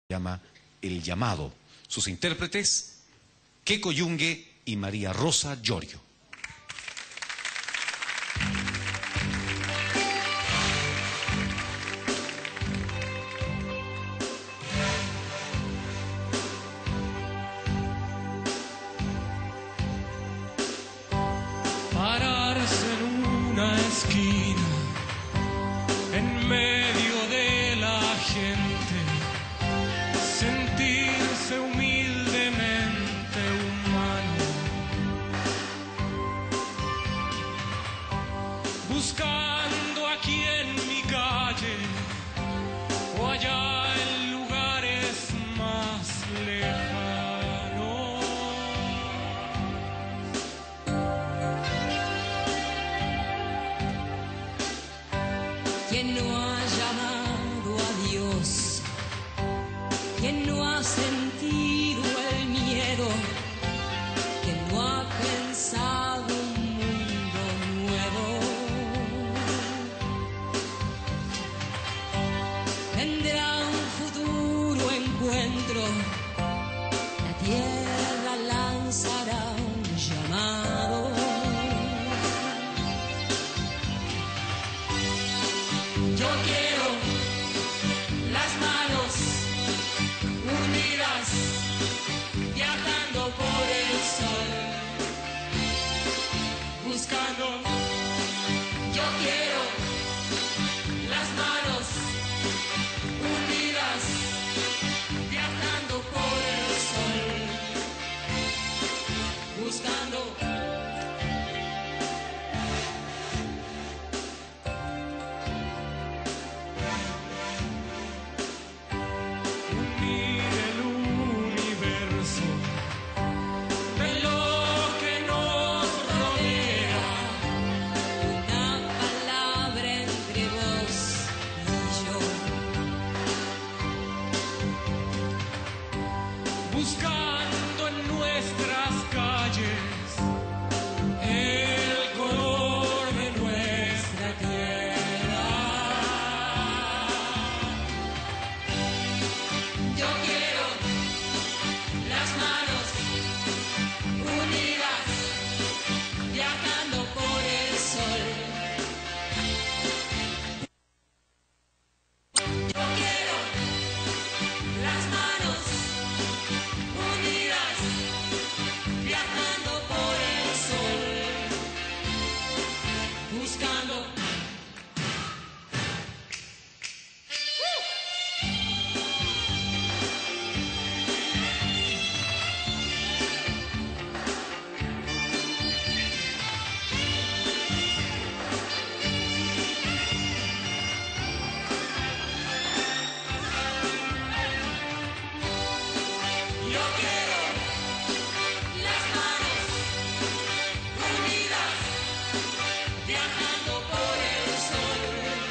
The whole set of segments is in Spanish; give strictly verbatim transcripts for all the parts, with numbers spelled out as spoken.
llama El Llamado. Sus intérpretes, Keiko Yungue y María Rosa Llorio. Pararse en una esquina, en medio de la gente, sentirse humildemente humano, buscando aquí en mi calle o allá en lugares más lejanos. Quien no ha llamado a Dios, quien no ha sentido el miedo, quien no ha pensado un mundo nuevo, tendrá un futuro encuentro, la tierra lanzará un llamado. Yo quiero las manos unidas, viajando por el sol, buscando. Yo quiero las manos unidas, viajando por el sol, buscando. Buscando en nuestras calles el color de nuestra tierra. Yo quiero las manos unidas, viajando por el sol. Yo quiero las manos unidas, viajando por el sol, buscando. Yo quiero las manos unidas, viajando por el sol,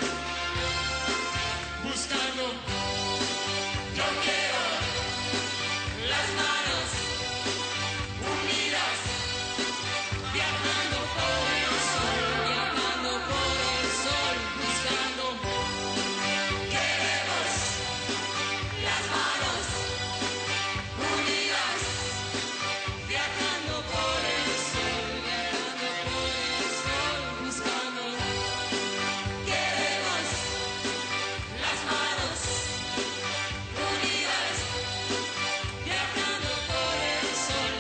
buscando. Yo quiero las manos unidas, viajando por el sol, viajando por el sol, buscando. Queremos las manos unidas, viajando por el sol, viajando por el sol, buscando. Queremos las manos unidas, viajando por el sol,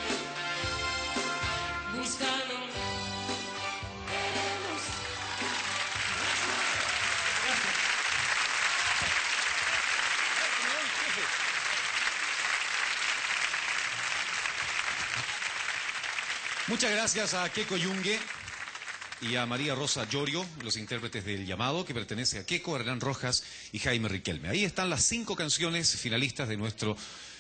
buscando. Queremos. Muchas gracias a Keiko Yungue y a María Rosa Llorio, los intérpretes del Llamado, que pertenece a Keiko, Hernán Rojas y Jaime Riquelme. Ahí están las cinco canciones finalistas de nuestro